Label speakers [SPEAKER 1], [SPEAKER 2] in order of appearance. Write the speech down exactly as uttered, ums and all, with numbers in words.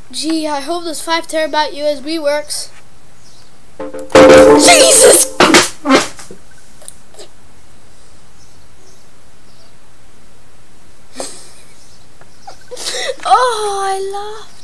[SPEAKER 1] Gee, I hope this five terabyte U S B works. Jesus! Oh, I love